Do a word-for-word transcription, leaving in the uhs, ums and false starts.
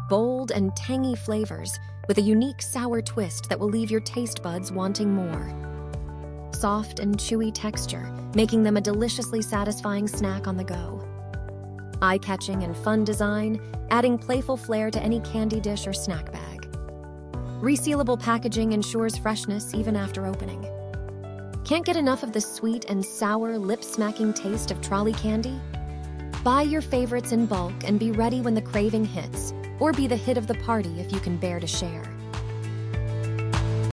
bold and tangy flavors with a unique sour twist that will leave your taste buds wanting more. Soft and chewy texture, making them a deliciously satisfying snack on the go. Eye-catching and fun design, adding playful flair to any candy dish or snack bag. Resealable packaging ensures freshness even after opening. Can't get enough of the sweet and sour, lip-smacking taste of Trolli candy? Buy your favorites in bulk and be ready when the craving hits, or be the hit of the party if you can bear to share.